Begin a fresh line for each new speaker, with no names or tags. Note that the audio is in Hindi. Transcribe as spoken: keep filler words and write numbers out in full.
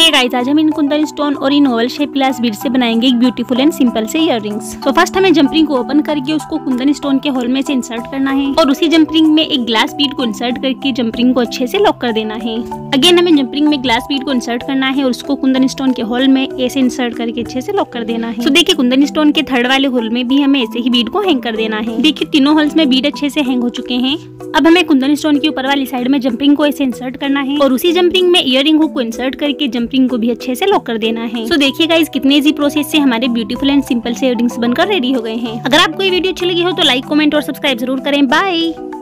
हे गाइस, आज हम इन कुंदन स्टोन और इन ओवल शेप ग्लास बीड से बनाएंगे एक ब्यूटीफुल एंड सिंपल से इयररिंग्स। तो फर्स्ट हमें जंप रिंग को ओपन करके उसको कुंदन स्टोन के होल में से इंसर्ट करना है और उसी जंप रिंग में एक ग्लास बीड को इंसर्ट करके जंप रिंग को अच्छे से लॉक कर देना है। अगेन हमें जंप रिंग में ग्लास बीड को इंसर्ट करना है और उसको कुंदन स्टोन के होल में ऐसे इंसर्ट करके अच्छे से लॉक कर देना है। तो देखिए कुंदन स्टोन के थर्ड वाले होल में भी हमें ऐसे ही बीड को हैंग कर देना है। देखिए तीनों होल्स में बीड अच्छे से हैंग हो चुके हैं। अब हमें कुंदन स्टोन के ऊपर वाली साइड में जंपिंग को ऐसे इंसर्ट करना है और उसी जंपिंग में इयररिंग हुक को इंसर्ट करके जंपिंग को भी अच्छे से लॉक कर देना है। तो देखिए गाइस, कितने इजी प्रोसेस से हमारे ब्यूटीफुल एंड सिंपल से इयररिंग्स बनकर रेडी हो गए हैं। अगर आपको ये वीडियो अच्छी लगी हो तो लाइक, कमेंट और सब्सक्राइब जरूर करें। बाय।